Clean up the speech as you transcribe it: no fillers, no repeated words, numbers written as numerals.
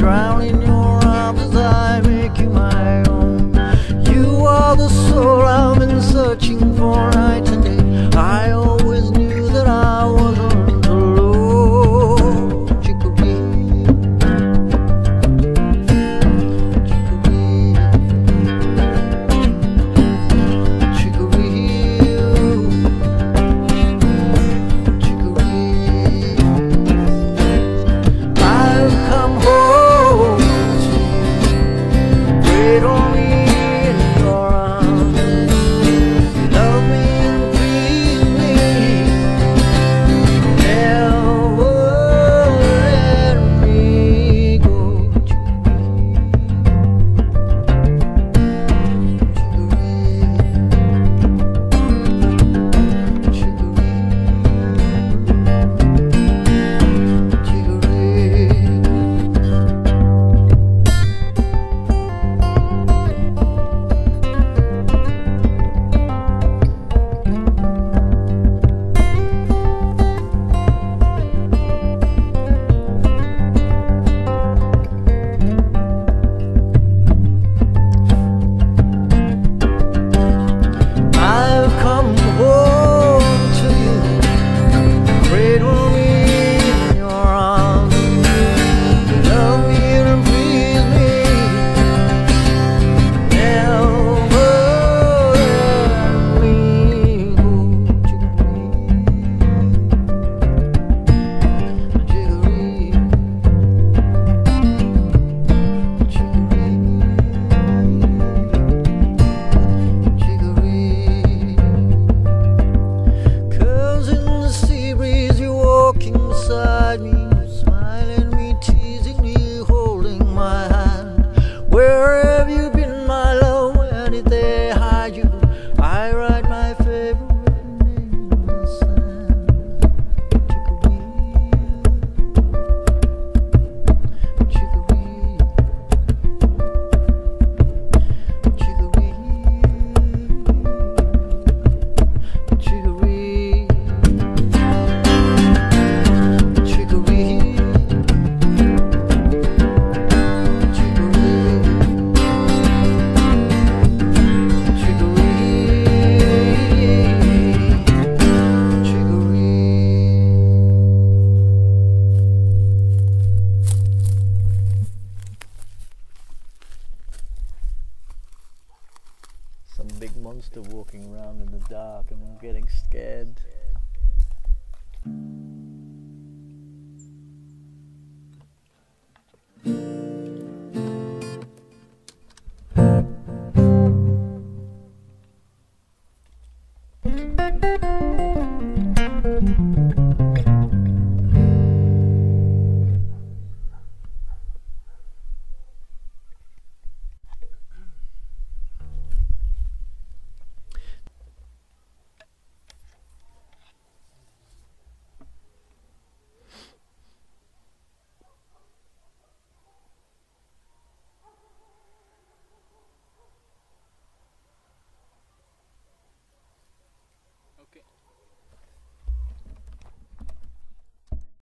drown in your arms as I make you my own. You are the soul I've been searching for night and day. I always knew that I wasn't alone. Chicory, chicory, chicory, chicory. I've come home to you. Wait on me in your arms. Love me and breathe me. Never let me go. I've come home to you. Cradle me in your arms. Love me and breathe me. Never let me go. Chicory, chicory, chicory. 'Cause in the sea breeze you're walking beside me, smiling at me, teasing me, holding my hand. Where have you been, my love? Where did they hide you? I write my favorite name in the sand. Chicory, chicory, chicory, chicory, chicory, chicory, Some big monster walking around in the dark and I'm getting scared.